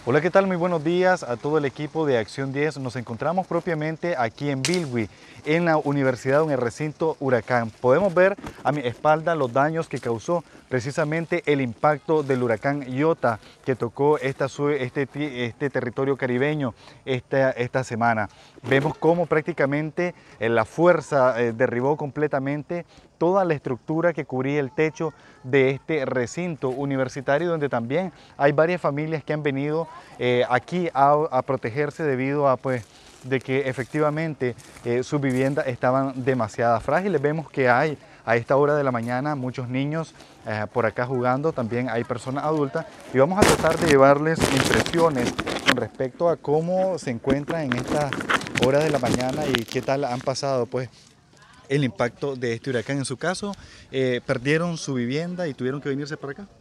Hola, ¿qué tal? Muy buenos días a todo el equipo de Acción 10. Nos encontramos propiamente aquí en Bilwi, en la universidad, en el recinto Huracán. Podemos ver a mi espalda los daños que causó precisamente el impacto del huracán Iota que tocó este territorio caribeño esta semana. Vemos cómo prácticamente la fuerza derribó completamente toda la estructura que cubría el techo de este recinto universitario, donde también hay varias familias que han venido aquí a protegerse debido a de que efectivamente sus viviendas estaban demasiado frágiles. Vemos que hay a esta hora de la mañana muchos niños por acá jugando, también hay personas adultas y vamos a tratar de llevarles impresiones con respecto a cómo se encuentran en esta hora de la mañana y qué tal han pasado el impacto de este huracán. En su caso, perdieron su vivienda y tuvieron que venirse para acá.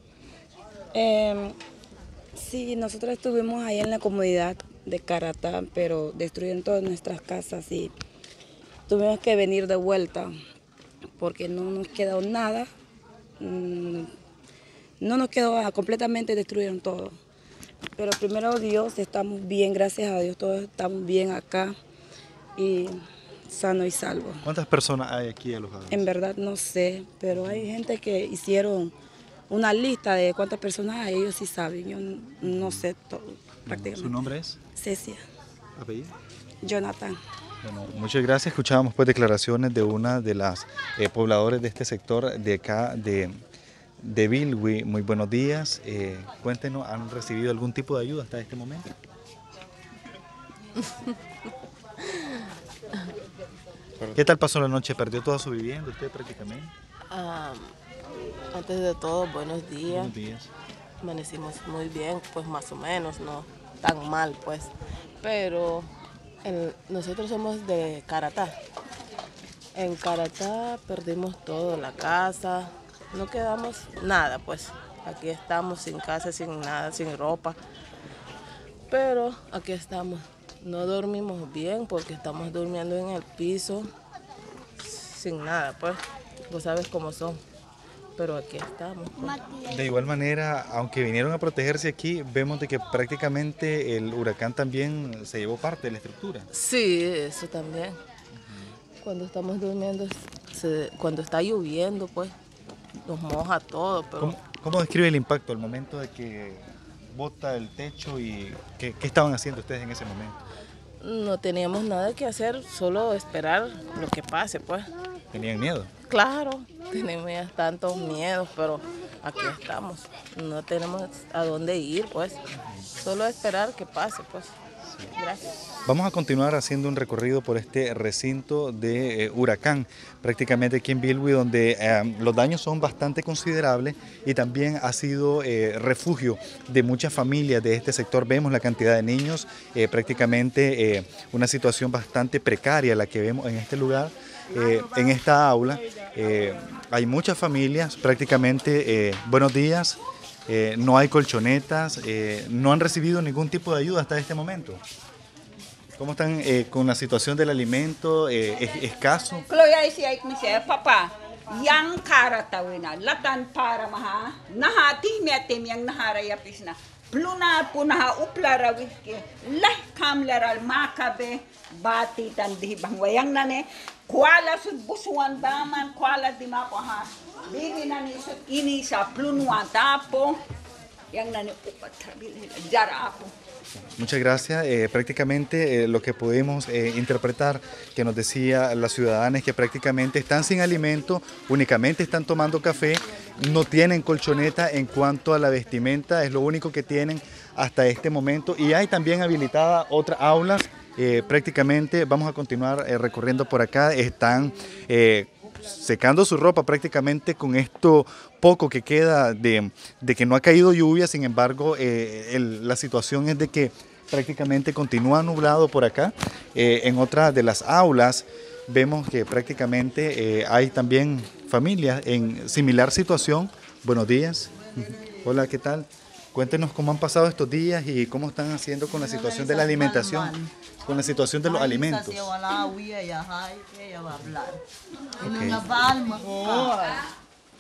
Sí, nosotros estuvimos ahí en la comunidad de Caratá, pero destruyeron todas nuestras casas y tuvimos que venir de vuelta porque no nos quedó nada. No nos quedó, completamente destruyeron todo. Pero primero Dios, estamos bien, gracias a Dios, todos estamos bien acá y sano y salvo. ¿Cuántas personas hay aquí alojadas? En verdad no sé, pero hay gente que hicieron una lista de cuántas personas hay, ellos sí saben, yo no sé todo prácticamente. ¿Su nombre es? Cecia. ¿Apellido? Jonathan. Bueno, muchas gracias. Escuchábamos declaraciones de una de las pobladores de este sector de acá de Bilwi. Muy buenos días. Cuéntenos, ¿han recibido algún tipo de ayuda hasta este momento? ¿Qué tal pasó la noche? ¿Perdió toda su vivienda usted prácticamente? Antes de todo, buenos días. Buenos días. Amanecimos muy bien, pues más o menos, no tan mal, pues. Pero nosotros somos de Caratá. En Caratá perdimos todo, la casa, no quedamos nada, pues. Aquí estamos sin casa, sin nada, sin ropa. Pero aquí estamos. No dormimos bien porque estamos durmiendo en el piso sin nada, pues. Vos sabes cómo son. Pero aquí estamos. Pues. De igual manera, aunque vinieron a protegerse aquí, vemos de que prácticamente el huracán también se llevó parte de la estructura. Sí, eso también. Cuando estamos durmiendo, cuando está lloviendo, pues nos moja todo. Pero ¿Cómo describe el impacto al momento de que bota el techo y qué estaban haciendo ustedes en ese momento? no teníamos nada que hacer, solo esperar lo que pase, pues. ¿Tenían miedo? Claro, tenemos ya tantos miedos, pero aquí estamos. No tenemos a dónde ir, pues. Solo esperar que pase, pues. Gracias. Vamos a continuar haciendo un recorrido por este recinto de huracán, prácticamente aquí en Bilwi, donde los daños son bastante considerables y también ha sido refugio de muchas familias de este sector. Vemos la cantidad de niños, prácticamente una situación bastante precaria la que vemos en este lugar, en esta aula. Hay muchas familias, prácticamente, buenos días. No hay colchonetas, no han recibido ningún tipo de ayuda hasta este momento. ¿Cómo están con la situación del alimento? ¿Es escaso? Papá, yang karatawina, latan para maha, nahati metem yang nahara ya pisna. Pluna punaha uplara wiki, lah kamleral makabe, bati tan di bangwayang nane, kuala sud busuan daman, kuala di mapaha, bini nani sud ini sa plunuan tapo, yang nane upatrabil jarapo. Muchas gracias. Prácticamente lo que podemos interpretar que nos decía la ciudadana es que prácticamente están sin alimento, únicamente están tomando café, no tienen colchoneta en cuanto a la vestimenta, es lo único que tienen hasta este momento. Y hay también habilitadas otras aulas. Prácticamente vamos a continuar recorriendo por acá. Están secando su ropa prácticamente con esto poco que queda de que no ha caído lluvia. Sin embargo, la situación es de que prácticamente continúa nublado por acá. En otra de las aulas vemos que prácticamente hay también familias en similar situación. Buenos días. Hola, ¿qué tal? Cuéntenos cómo han pasado estos días y cómo están haciendo con la situación de la alimentación, con la situación de los alimentos.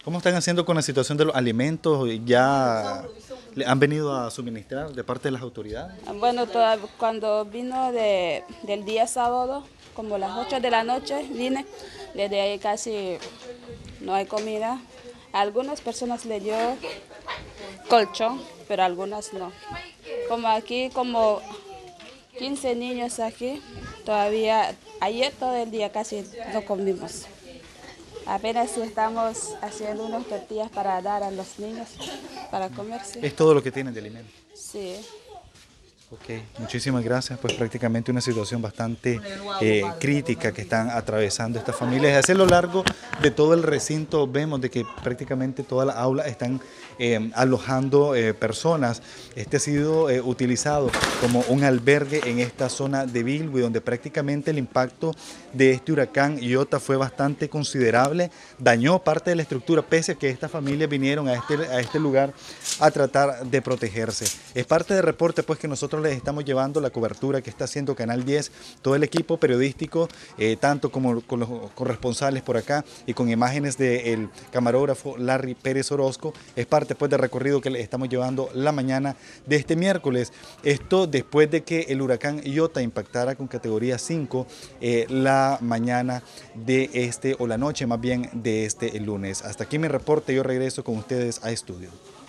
¿Cómo están haciendo con la situación de los alimentos? ¿Ya le han venido a suministrar de parte de las autoridades? Bueno, cuando vino del día sábado, como las 8 de la noche vine, desde ahí casi no hay comida. A algunas personas le dio colchón, pero a algunas no. Como aquí, como 15 niños aquí, todavía, ayer todo el día casi no comimos. Apenas si estamos haciendo unas tortillas para dar a los niños para comerse. Es todo lo que tienen de alimento. Sí. Ok, muchísimas gracias. Pues prácticamente una situación bastante crítica que están atravesando estas familias. Y así a lo largo de todo el recinto vemos de que prácticamente todas las aulas están alojando personas. Este ha sido utilizado como un albergue en esta zona de Bilwi, donde prácticamente el impacto de este huracán Iota fue bastante considerable. Dañó parte de la estructura, pese a que estas familias vinieron a este lugar a tratar de protegerse. Es parte del reporte pues que nosotros les estamos llevando, la cobertura que está haciendo Canal 10, todo el equipo periodístico, tanto como con los corresponsales por acá y con imágenes del camarógrafo Larry Pérez Orozco. Es parte pues del recorrido que les estamos llevando la mañana de este miércoles. Esto después de que el huracán Iota impactara con categoría 5 la mañana de o la noche más bien de el lunes. Hasta aquí mi reporte, yo regreso con ustedes a estudio.